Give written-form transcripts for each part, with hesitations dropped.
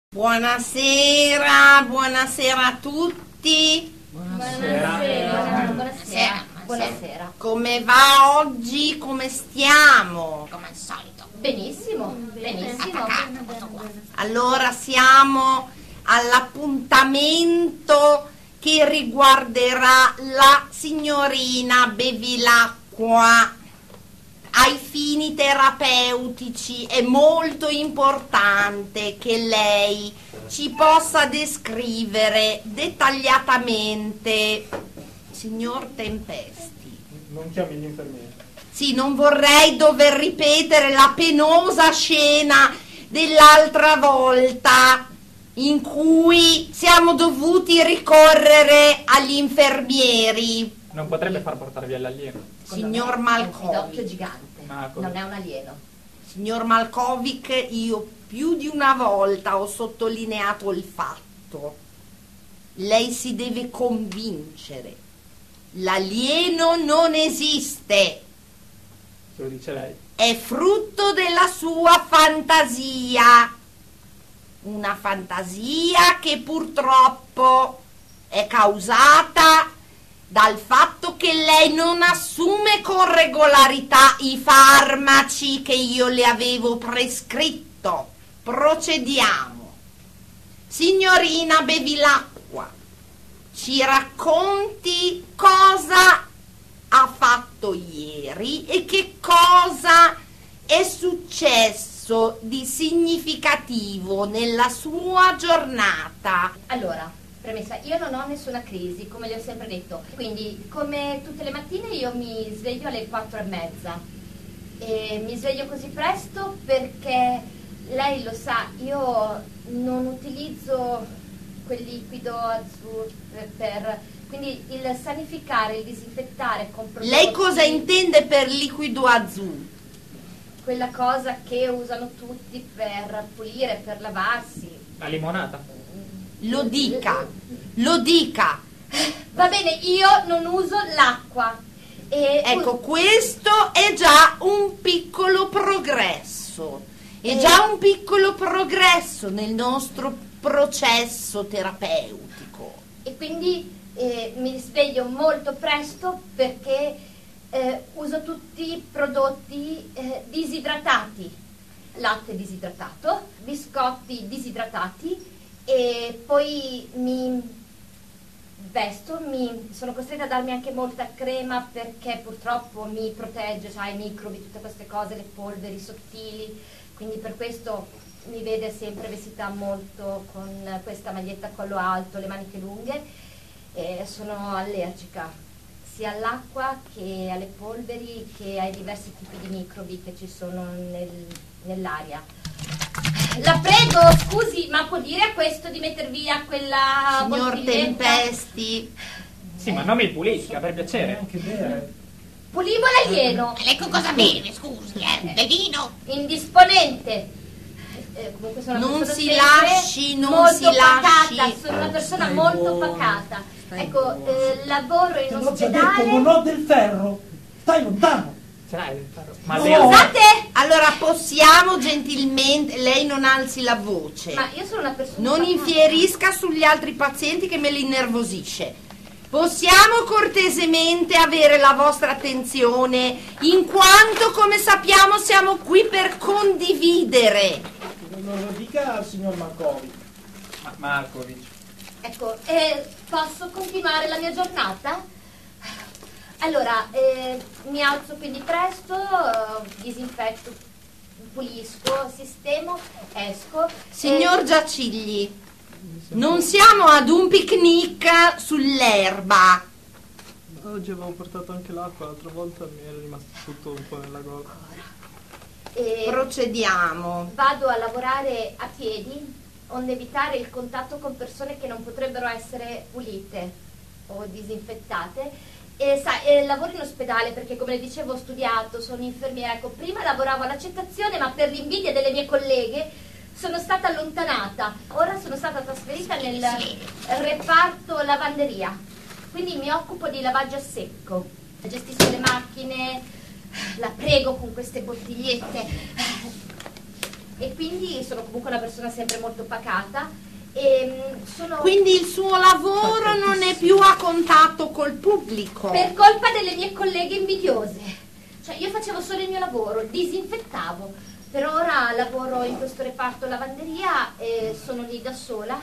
Buonasera, buonasera a tutti. Buonasera. Come va oggi? Come stiamo? Come al solito. Benissimo. Allora siamo all'appuntamento che riguarderà la signorina Bevilacqua. Ai fini terapeutici è molto importante che lei ci possa descrivere dettagliatamente, signor Tempesti. Non chiami gli infermieri. Sì, non vorrei dover ripetere la penosa scena dell'altra volta in cui siamo dovuti ricorrere agli infermieri. Non potrebbe far portare via l'alieno. Signor Un Malkovic. ginocchio gigante. Non è un alieno. Signor Malkovic, io più di una volta ho sottolineato il fatto. Lei si deve convincere. L'alieno non esiste. Se lo dice lei. È frutto della sua fantasia. Una fantasia che purtroppo è causata dal fatto che lei non assume con regolarità i farmaci che io le avevo prescritto. Procediamo. Signorina Bevilacqua, ci racconti cosa ha fatto ieri e che cosa è successo di significativo nella sua giornata. Allora, premessa, io non ho nessuna crisi, come le ho sempre detto. Quindi, come tutte le mattine, io mi sveglio alle 4:30. E mi sveglio così presto perché, lei lo sa, io non utilizzo quel liquido azzurro quindi il sanificare, il disinfettare con prodotti. Lei cosa intende per liquido azzurro? Quella cosa che usano tutti per pulire, per lavarsi. La limonata. Lo dica, lo dica. Va bene, io non uso l'acqua. Ecco, questo è già un piccolo progresso. È già un piccolo progresso nel nostro processo terapeutico. E quindi mi sveglio molto presto perché uso tutti i prodotti disidratati. Latte disidratato, biscotti disidratati e poi mi vesto, sono costretta a darmi anche molta crema perché purtroppo mi protegge, sai, i microbi, tutte queste cose, le polveri sottili, quindi per questo mi vede sempre vestita molto con questa maglietta a collo alto, le maniche lunghe, e sono allergica sia all'acqua che alle polveri che ai diversi tipi di microbi che ci sono nell'aria. La prego, scusi, ma può dire a questo di metter via quella Signor bottiglietta? Tempesti, Sì, ma non mi pulisca, per piacere. Anche bere. Pulivo l'alieno. Lei con cosa beve, scusi, Del vino? Indisponente. Comunque sono una non persona si sempre lasci, non molto si lasci. pacata, sono una persona Stai molto buono, pacata. stai Ecco, buono. lavoro in Te l'ho già ospedale. detto, non ho del ferro. Stai lontano. Ce l'hai il ferro? Ma No. vero? Scusate! Allora possiamo gentilmente, lei non alzi la voce. Ma io sono una persona Non pacata. infierisca sugli altri pazienti che me li innervosisce. Possiamo cortesemente avere la vostra attenzione, in quanto, come sappiamo, siamo qui per condividere. Non lo dica al signor Malkovic. Markovic. Ecco, posso continuare la mia giornata? Allora, mi alzo quindi presto, disinfetto, pulisco, sistemo, esco. Signor Giacigli, non siamo ad un picnic sull'erba. Oggi avevo portato anche l'acqua, l'altra volta mi era rimasto tutto un po' nella gola. Procediamo. Vado a lavorare a piedi, onde evitare il contatto con persone che non potrebbero essere pulite o disinfettate. Lavoro in ospedale perché, come le dicevo, ho studiato, sono infermiera. Ecco, prima lavoravo all'accettazione, ma per l'invidia delle mie colleghe sono stata allontanata. Ora sono stata trasferita nel reparto lavanderia, quindi mi occupo di lavaggio a secco. Gestisco le macchine, la prego con queste bottigliette. e quindi sono comunque una persona sempre molto pacata e sono... Quindi il suo lavoro non è più a contatto col pubblico. Per colpa delle mie colleghe invidiose. Cioè io facevo solo il mio lavoro, disinfettavo. Per ora lavoro in questo reparto lavanderia e sono lì da sola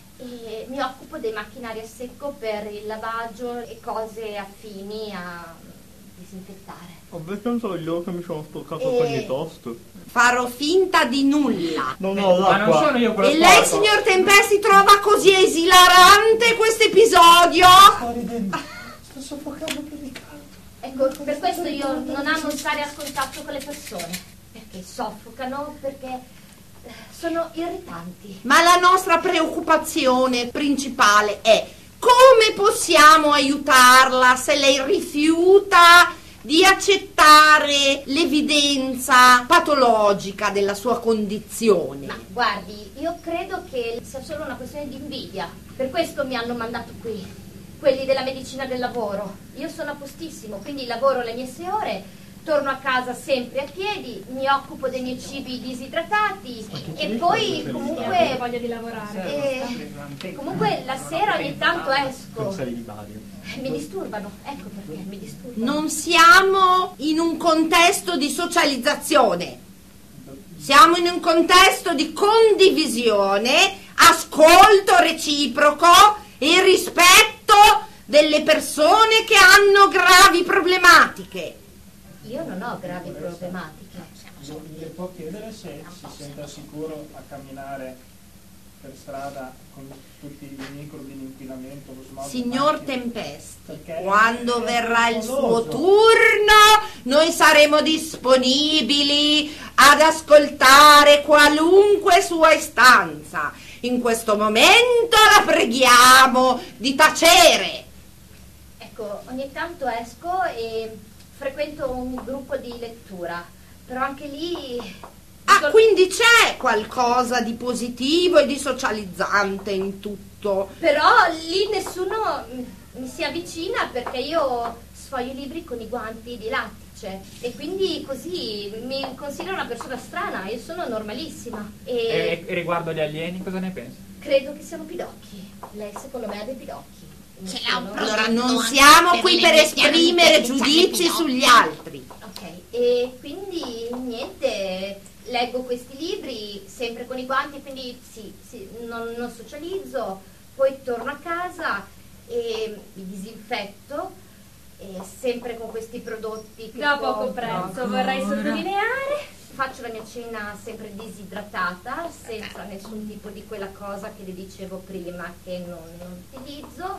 e mi occupo dei macchinari a secco per il lavaggio e cose affini a disinfettare. Avete pensato io che mi sono sporcato con i toast? Farò finta di nulla. Non ho Ma non l'acqua. sono io quello E lei, sporco. signor Tempesti, trova così esilarante questo episodio? Sto ridendo. Sto soffocando per il caldo. Ecco, per questo io non amo stare a contatto con le persone, perché soffocano, perché sono irritanti. Ma la nostra preoccupazione principale è come possiamo aiutarla se lei rifiuta di accettare l'evidenza patologica della sua condizione. Ma guardi, io credo che sia solo una questione di invidia. Per questo mi hanno mandato qui, quelli della medicina del lavoro. Io sono a postissimo, quindi lavoro le mie 6 ore, torno a casa sempre a piedi, mi occupo dei miei cibi disidratati e poi comunque voglia di lavorare. comunque la sera ogni tanto esco. Pensavi di Mario. Mi disturbano, ecco perché mi disturbano. Non siamo in un contesto di socializzazione, siamo in un contesto di condivisione, ascolto reciproco e rispetto delle persone che hanno gravi problematiche. Io non ho gravi problematiche. Le può chiedere se si sente sicuro a camminare per strada con tutti i microbi di inquinamento, lo smog. Signor Tempesti, Perché quando è verrà il suo pericoloso. turno, noi saremo disponibili ad ascoltare qualunque sua istanza. In questo momento la preghiamo di tacere. Ecco, ogni tanto esco e frequento un gruppo di lettura, però anche lì... Ah, quindi c'è qualcosa di positivo e di socializzante in tutto. Però lì nessuno mi si avvicina perché io sfoglio i libri con i guanti di lattice e quindi così mi considero una persona strana. Io sono normalissima E riguardo gli alieni, cosa ne pensi? credo che siano pidocchi. Lei secondo me ha dei pidocchi. Ce l'ha un prodotto Allora, non anche siamo qui le per bestiame esprimere intelligenze giudizi piloti. sugli altri. Ok, e quindi niente, leggo questi libri sempre con i guanti, quindi sì, non socializzo, poi torno a casa e mi disinfetto, e sempre con questi prodotti che Da poco compro. prezzo, vorrei sottolineare. Faccio la mia cena sempre disidratata, senza nessun tipo di quella cosa che le dicevo prima che non utilizzo.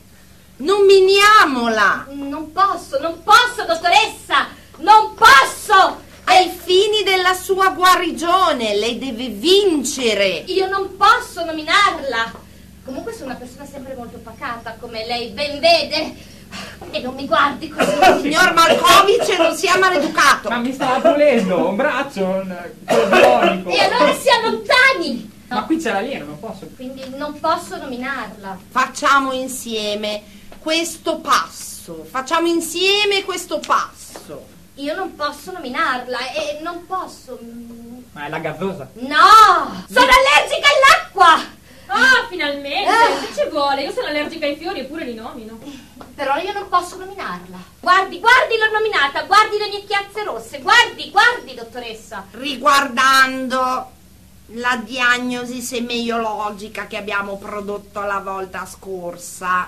Nominiamola Non posso, dottoressa! Non posso! ai fini della sua guarigione. Lei deve vincere. Io non posso nominarla. Comunque sono una persona sempre molto pacata, come lei ben vede. E non mi guardi così. Signor Malkovic, non sia maleducato. Ma mi stava pulendo un braccio, quello bionico. E allora si allontani. Ma qui c'è l'alieno, non posso. Quindi non posso nominarla. Facciamo insieme questo passo. Facciamo insieme questo passo. Io non posso nominarla e non posso. Ma è la gazzosa. No! Sono allergica all'acqua! Ah, finalmente! Ah. Che ci vuole? Io sono allergica ai fiori eppure li nomino. Però io non posso nominarla. Guardi, l'ho nominata, guardi le mie chiazze rosse, guardi, dottoressa. Riguardando la diagnosi semeiologica che abbiamo prodotto la volta scorsa,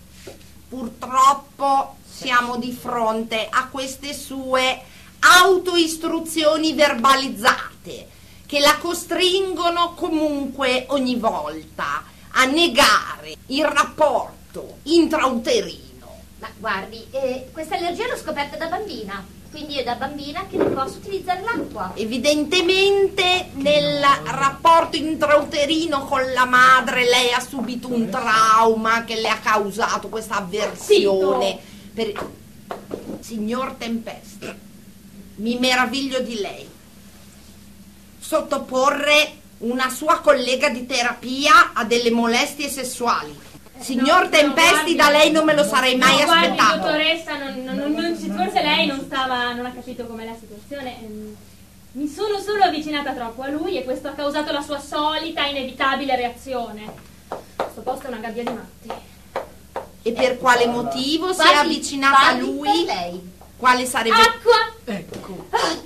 purtroppo siamo di fronte a queste sue autoistruzioni verbalizzate che la costringono comunque ogni volta a negare il rapporto intrauterino. Ma guardi, questa allergia l'ho scoperta da bambina, quindi è da bambina che non posso utilizzare l'acqua. Evidentemente nel rapporto intrauterino con la madre lei ha subito un trauma che le ha causato questa avversione. Signor Tempesti, mi meraviglio di lei. Sottoporre una sua collega di terapia a delle molestie sessuali. Signor Tempesti, da lei non me lo sarei mai Guardi, aspettato. dottoressa, forse lei non ha capito com'è la situazione. Mi sono solo avvicinata troppo a lui e questo ha causato la sua solita inevitabile reazione. Questo posto è una gabbia di matti. E per quale motivo si è Parli- avvicinata a parli lui? per lei. Quale sarebbe... Acqua! Ecco.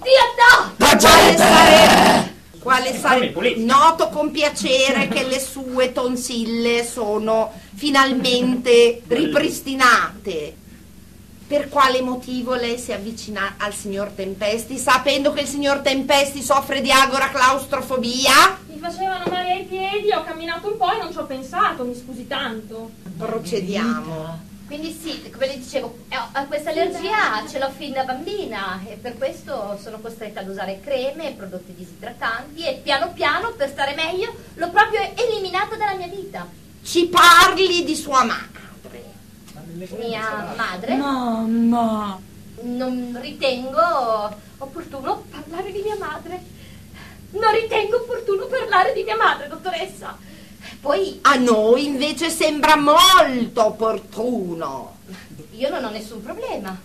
Dio no! Quale sarebbe... Noto con piacere che le sue tonsille sono finalmente ripristinate. Per quale motivo lei si avvicina al signor Tempesti, sapendo che il signor Tempesti soffre di agora claustrofobia? Mi facevano male ai piedi, ho camminato un po' e non ci ho pensato, mi scusi tanto. Procediamo. Quindi sì, come le dicevo, questa allergia ce l'ho fin da bambina e per questo sono costretta ad usare creme e prodotti disidratanti e piano piano, per stare meglio, l'ho proprio eliminata dalla mia vita. Ci parli di sua madre. Mia madre? Mamma! Non ritengo opportuno parlare di mia madre. Non ritengo opportuno parlare di mia madre, dottoressa. Poi A noi invece sembra molto opportuno. io non ho nessun problema.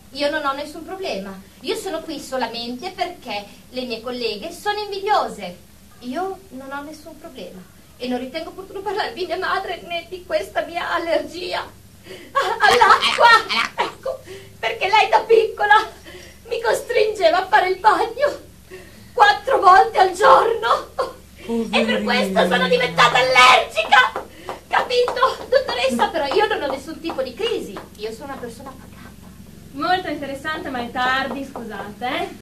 Io sono qui solamente perché le mie colleghe sono invidiose. Io non ho nessun problema e non ritengo opportuno parlare di mia madre né di questa mia allergia all'acqua. Ecco, perché lei da piccola mi costringeva a fare il bagno 4 volte al giorno. E per questo sono diventata allergica. Capito, dottoressa? Però io non ho nessun tipo di crisi. Io sono una persona pacata. Molto interessante, ma è tardi, scusate,